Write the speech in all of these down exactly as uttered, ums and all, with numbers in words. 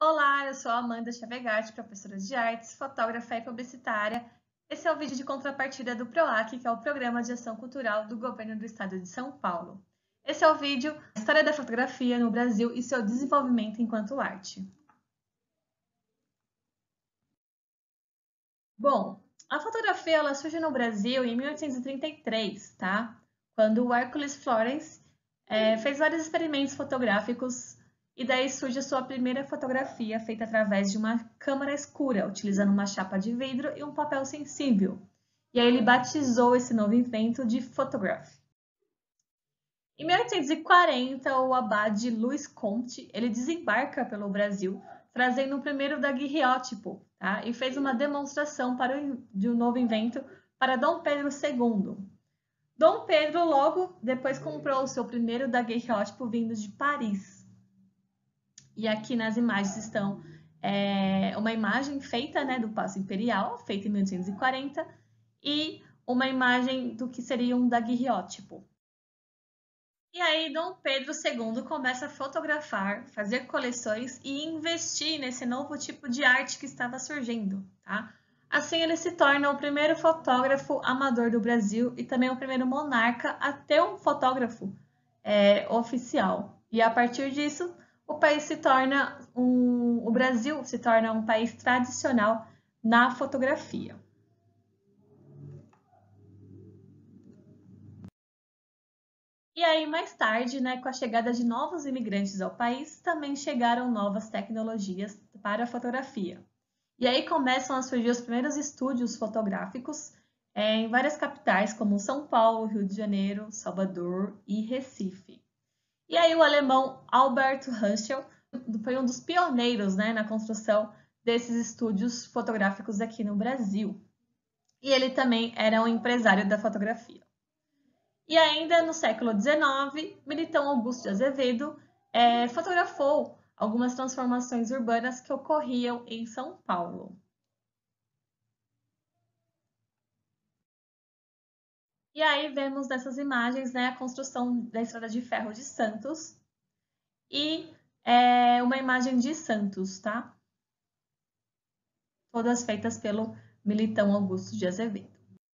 Olá, eu sou a Amanda Chavegatti, professora de artes, fotógrafa e publicitária. Esse é o vídeo de contrapartida do PROAC, que é o Programa de Ação Cultural do Governo do Estado de São Paulo. Esse é o vídeo História da Fotografia no Brasil e seu desenvolvimento enquanto arte. Bom, a fotografia ela surge no Brasil em mil oitocentos e trinta e três, tá? Quando o Hercules Florence é, fez vários experimentos fotográficos e daí surge a sua primeira fotografia feita através de uma câmara escura, utilizando uma chapa de vidro e um papel sensível. E aí ele batizou esse novo invento de photograph. Em mil oitocentos e quarenta, o abade Luiz Conte ele desembarca pelo Brasil, trazendo o primeiro daguerreótipo, tá? E fez uma demonstração para o, de um novo invento para Dom Pedro segundo. Dom Pedro logo depois comprou o seu primeiro daguerreótipo vindo de Paris. E aqui nas imagens estão é, uma imagem feita, né, do Paço Imperial, feita em mil oitocentos e quarenta, e uma imagem do que seria um daguerreótipo. E aí, Dom Pedro segundo começa a fotografar, fazer coleções e investir nesse novo tipo de arte que estava surgindo, tá? Assim, ele se torna o primeiro fotógrafo amador do Brasil e também o primeiro monarca a ter um fotógrafo é, oficial. E a partir disso, o país se torna um, o Brasil se torna um país tradicional na fotografia. E aí, mais tarde, né, com a chegada de novos imigrantes ao país, também chegaram novas tecnologias para a fotografia. E aí começam a surgir os primeiros estúdios fotográficos é, em várias capitais, como São Paulo, Rio de Janeiro, Salvador e Recife. E aí o alemão Albert Hunschel foi um dos pioneiros, né, na construção desses estúdios fotográficos aqui no Brasil. E ele também era um empresário da fotografia. E ainda no século dezenove, Militão Augusto de Azevedo é, fotografou algumas transformações urbanas que ocorriam em São Paulo. E aí vemos nessas imagens, né, a construção da Estrada de Ferro de Santos e é, uma imagem de Santos, tá? Todas feitas pelo Militão Augusto de Azevedo.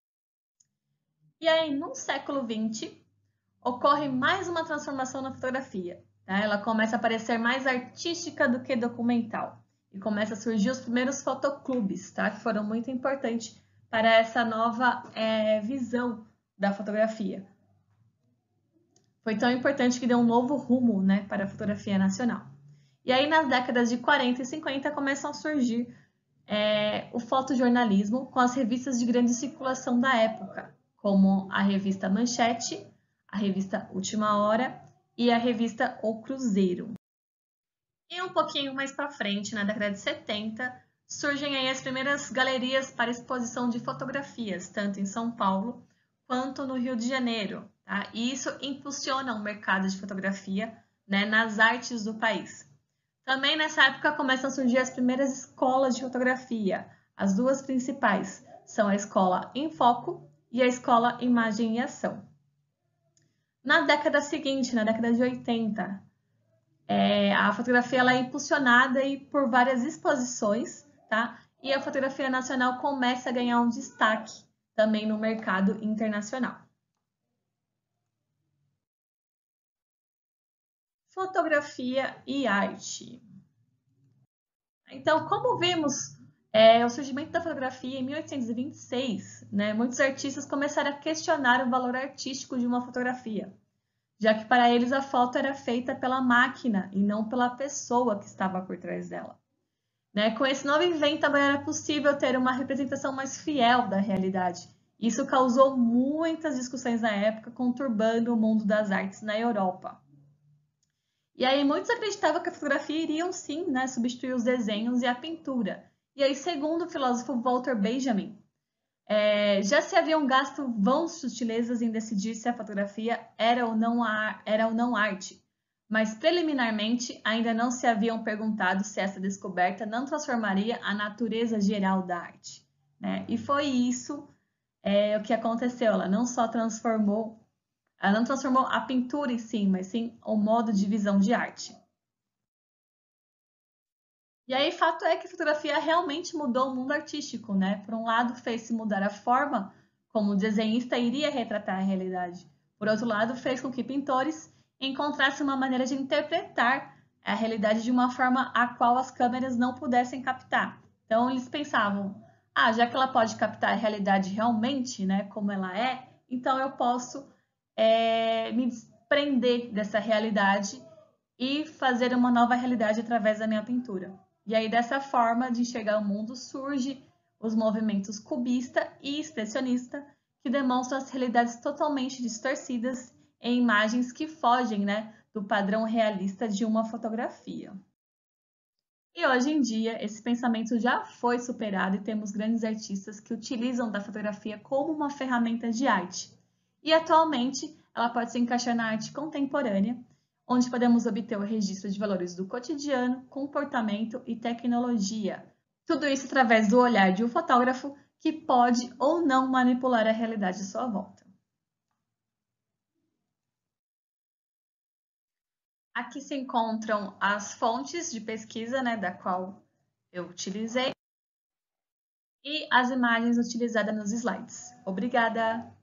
E aí, no século vinte, ocorre mais uma transformação na fotografia. Tá? Ela começa a parecer mais artística do que documental. E começa a surgir os primeiros fotoclubes, tá? Que foram muito importantes para essa nova é, visão da fotografia. Foi tão importante que deu um novo rumo, né, para a fotografia nacional. E aí, nas décadas de quarenta e cinquenta, começam a surgir é, o fotojornalismo com as revistas de grande circulação da época, como a revista Manchete, a revista Última Hora e a revista O Cruzeiro. E um pouquinho mais para frente, na década de setenta, surgem aí as primeiras galerias para exposição de fotografias, tanto em São Paulo quanto no Rio de Janeiro. Tá? E isso impulsiona o mercado de fotografia, né, nas artes do país. Também nessa época começam a surgir as primeiras escolas de fotografia. As duas principais são a Escola Em Foco e a Escola Imagem e Ação. Na década seguinte, na década de oitenta, é, a fotografia ela é impulsionada aí por várias exposições, tá? E a fotografia nacional começa a ganhar um destaque também no mercado internacional. Fotografia e arte. Então, como vimos é, o surgimento da fotografia em mil oitocentos e vinte e seis, né, muitos artistas começaram a questionar o valor artístico de uma fotografia, já que para eles a foto era feita pela máquina e não pela pessoa que estava por trás dela. Né? Com esse novo invento, agora era possível ter uma representação mais fiel da realidade. Isso causou muitas discussões na época, conturbando o mundo das artes na Europa. E aí muitos acreditavam que a fotografia iriam sim, né, substituir os desenhos e a pintura. E aí, segundo o filósofo Walter Benjamin, é, já se haviam gasto vãs sutilezas em decidir se a fotografia era ou não, a, era ou não arte, mas preliminarmente ainda não se haviam perguntado se essa descoberta não transformaria a natureza geral da arte. Né? E foi isso é, o que aconteceu. Ela não só transformou Ela não transformou a pintura em si, mas sim o modo de visão de arte. E aí, fato é que a fotografia realmente mudou o mundo artístico, né? Por um lado, fez-se mudar a forma como o desenhista iria retratar a realidade. Por outro lado, fez com que pintores encontrassem uma maneira de interpretar a realidade de uma forma a qual as câmeras não pudessem captar. Então, eles pensavam, ah, já que ela pode captar a realidade realmente, né, como ela é, então eu posso é, me desprender dessa realidade e fazer uma nova realidade através da minha pintura. E aí, dessa forma de enxergar o mundo, surge os movimentos cubista e expressionista, que demonstram as realidades totalmente distorcidas em imagens que fogem, né, do padrão realista de uma fotografia. E hoje em dia, esse pensamento já foi superado e temos grandes artistas que utilizam da fotografia como uma ferramenta de arte. E atualmente, ela pode se encaixar na arte contemporânea, onde podemos obter o registro de valores do cotidiano, comportamento e tecnologia. Tudo isso através do olhar de um fotógrafo que pode ou não manipular a realidade à sua volta. Aqui se encontram as fontes de pesquisa, né, da qual eu utilizei, e as imagens utilizadas nos slides. Obrigada!